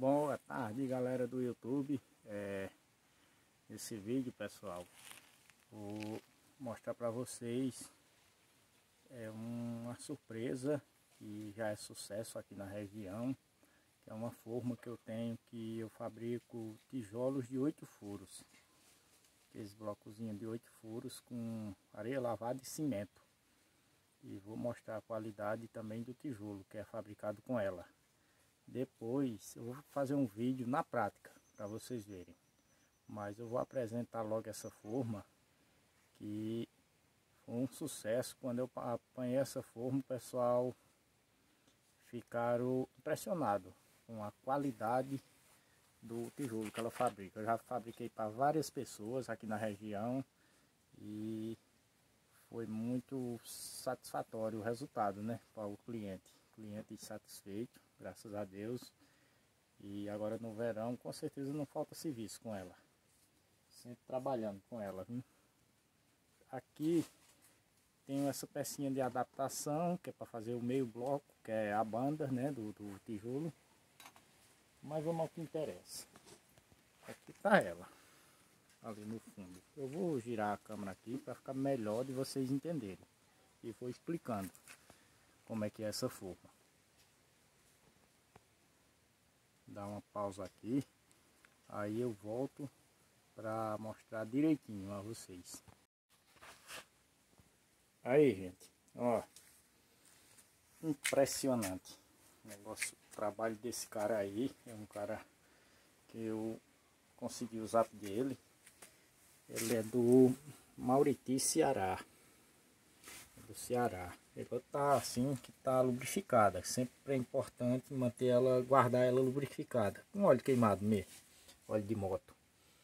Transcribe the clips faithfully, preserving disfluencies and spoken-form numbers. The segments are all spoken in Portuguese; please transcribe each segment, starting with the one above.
Boa tarde, galera do YouTube. É, esse vídeo, pessoal, vou mostrar para vocês é uma surpresa que já é sucesso aqui na região, que é uma forma que eu tenho, que eu fabrico tijolos de oito furos, aqueles blocozinhos de oito furos com areia lavada e cimento. E vou mostrar a qualidade também do tijolo que é fabricado com ela. Depois eu vou fazer um vídeo na prática para vocês verem, mas eu vou apresentar logo essa forma, que foi um sucesso. Quando eu apanhei essa forma, o pessoal ficaram impressionados com a qualidade do tijolo que ela fabrica. Eu já fabriquei para várias pessoas aqui na região e foi muito satisfatório o resultado, né, para o cliente. Cliente satisfeito, graças a Deus. E agora no verão com certeza não falta serviço com ela, sempre trabalhando com ela, viu? Aqui tenho essa pecinha de adaptação, que é para fazer o meio bloco, que é a banda, né, do, do tijolo. Mas vamos ao que interessa. Aqui está ela, ali no fundo. Eu vou girar a câmera aqui para ficar melhor de vocês entenderem, e vou explicando como é que é essa forma. Dá uma pausa aqui, aí eu volto para mostrar direitinho a vocês. Aí, gente, ó, impressionante negócio. O trabalho desse cara aí é um cara que eu consegui usar dele. Ele é do Mauriti, Ceará. Do Ceará. Ela tá assim, que tá lubrificada. Sempre é importante manter ela, guardar ela lubrificada com óleo queimado mesmo, óleo de moto.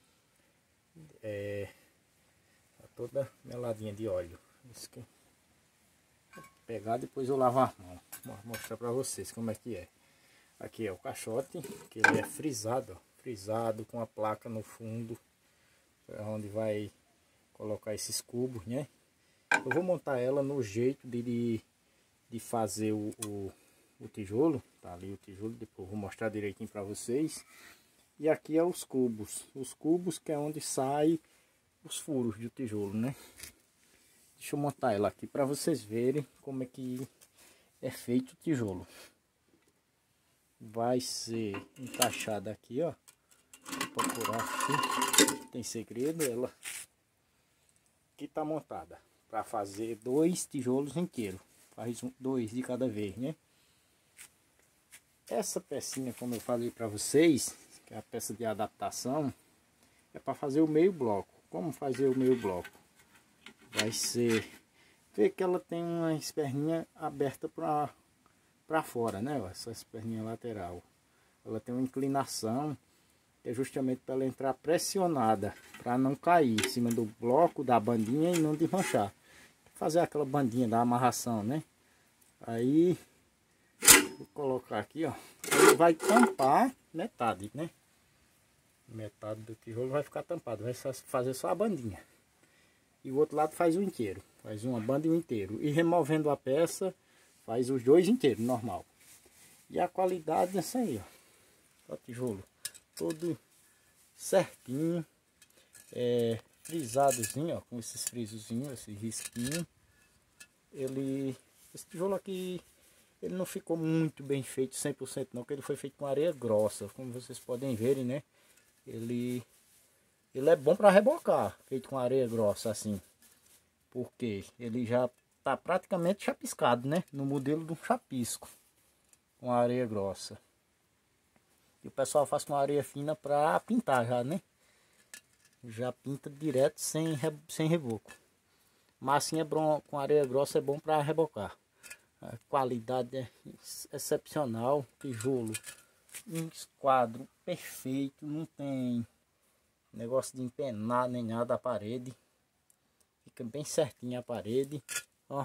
É, tá toda meladinha de óleo. Isso que vou pegar, depois eu lavo a mão. Vou mostrar para vocês como é que é. Aqui é o caixote, que ele é frisado, ó, frisado com a placa no fundo, é onde vai colocar esses cubos, né? Eu vou montar ela no jeito de, de fazer o, o, o tijolo. Tá ali o tijolo, depois eu vou mostrar direitinho para vocês. E aqui é os cubos. Os cubos que é onde sai os furos do tijolo, né? Deixa eu montar ela aqui para vocês verem como é que é feito o tijolo. Vai ser encaixada aqui, ó. Vou procurar aqui. Tem segredo, ela aqui tá montada para fazer dois tijolos inteiros. Faz um, dois de cada vez, né? Essa pecinha, como eu falei para vocês, que é a peça de adaptação, é para fazer o meio bloco. Como fazer o meio bloco? Vai ser, vê que ela tem uma perninha aberta para para fora, né? Essa perninha lateral, ela tem uma inclinação, que é justamente para ela entrar pressionada, para não cair em cima do bloco da bandinha e não desmanchar. Fazer aquela bandinha da amarração, né? Aí vou colocar aqui, ó. Ele vai tampar metade, né? Metade do tijolo vai ficar tampado, vai fazer só a bandinha. E o outro lado faz o inteiro, faz uma banda e um inteiro. E removendo a peça, faz os dois inteiros, normal. E a qualidade é essa aí, ó. O tijolo todo certinho, é, frisadozinho, ó, com esses frisozinhos, esse risquinho. Ele, esse tijolo aqui, ele não ficou muito bem feito cem por cento não, porque ele foi feito com areia grossa, como vocês podem ver, né? Ele, ele é bom para rebocar, feito com areia grossa assim, porque ele já tá praticamente chapiscado, né? No modelo do chapisco, com areia grossa. E o pessoal faz com areia fina para pintar já, né? Já pinta direto sem, sem reboco. Mas assim é bom, com areia grossa é bom para rebocar. A qualidade é excepcional. Tijolo, um esquadro perfeito. Não tem negócio de empenar nem nada a parede. Fica bem certinho a parede. Ó.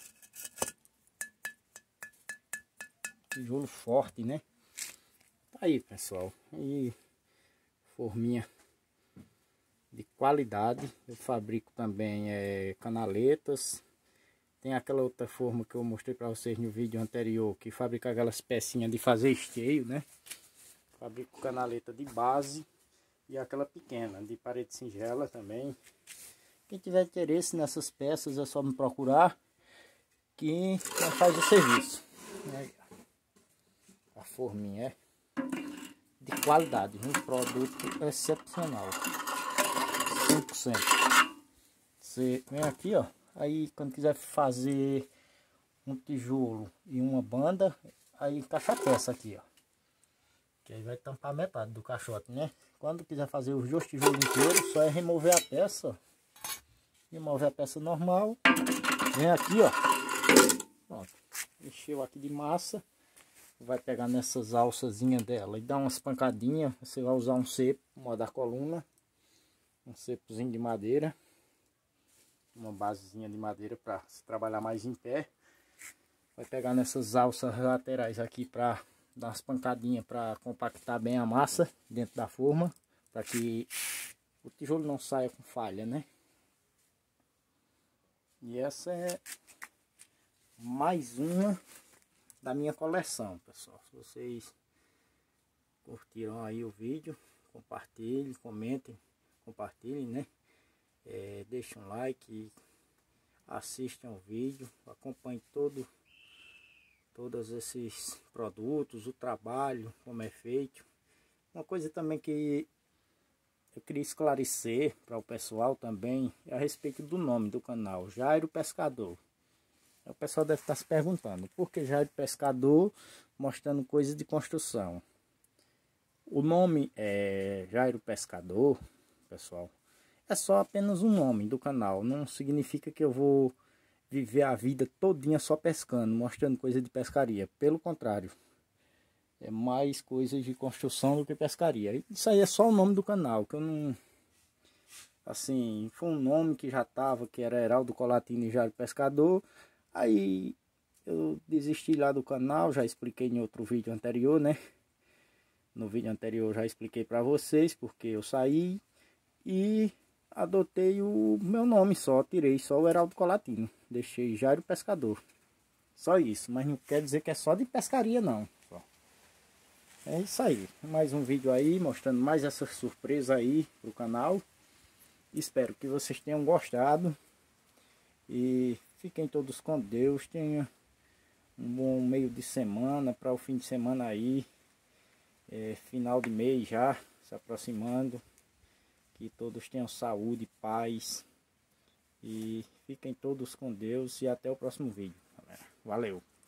Tijolo forte, né? Tá aí, pessoal. E forminha de qualidade. Eu fabrico também é, canaletas. Tem aquela outra forma que eu mostrei para vocês no vídeo anterior, que fabrica aquelas pecinhas de fazer esteio, né? Fabrico canaleta de base e aquela pequena, de parede singela também. Quem tiver interesse nessas peças é só me procurar que faz o serviço. Aí, a forminha é de qualidade, um produto excepcional, cem por cento. Você vem aqui, ó, aí quando quiser fazer um tijolo e uma banda, aí encaixa a peça aqui, ó, que aí vai tampar metade do caixote, né? Quando quiser fazer os dois tijolos inteiros, só é remover a peça, ó. Remover a peça normal, vem aqui, ó, pronto, encheu aqui de massa, vai pegar nessas alçazinhas dela e dar umas pancadinhas. Você vai usar um cepo, modo a coluna, um cepozinho de madeira, uma basezinha de madeira para se trabalhar mais em pé. Vai pegar nessas alças laterais aqui para dar umas pancadinhas para compactar bem a massa dentro da forma, para que o tijolo não saia com falha, né? E essa é mais uma da minha coleção, pessoal. Se vocês curtiram aí o vídeo, compartilhem, comentem, compartilhem, né? É, deixem um like, assistam o vídeo, acompanhem todo, todos esses produtos, o trabalho, como é feito. Uma coisa também que eu queria esclarecer para o pessoal também é a respeito do nome do canal, Jairo Pescador. O pessoal deve estar se perguntando, por que Jairo Pescador mostrando coisas de construção? O nome é Jairo Pescador, pessoal, é só apenas um nome do canal. Não significa que eu vou viver a vida todinha só pescando, mostrando coisa de pescaria. Pelo contrário, é mais coisas de construção do que pescaria. Isso aí é só o nome do canal, que eu não... Assim, foi um nome que já estava, que era Heraldo Colatino e Jairo Pescador. Aí eu desisti lá do canal, já expliquei em outro vídeo anterior, né? No vídeo anterior eu já expliquei para vocês porque eu saí e adotei o meu nome só, tirei só o Heraldo Colatino, deixei Jairo Pescador. Só isso, mas não quer dizer que é só de pescaria não. É isso aí, mais um vídeo aí mostrando mais essa surpresa aí pro canal. Espero que vocês tenham gostado e fiquem todos com Deus. Tenham um bom meio de semana para o fim de semana aí, é, final de mês já se aproximando. Que todos tenham saúde, paz e fiquem todos com Deus e até o próximo vídeo. Valeu!